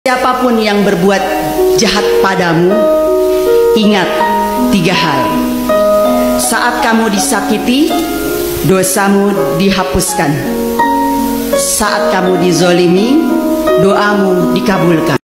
Siapapun yang berbuat jahat padamu, ingat 3 hal. Saat kamu disakiti, dosamu dihapuskan. Saat kamu dizolimi, doamu dikabulkan.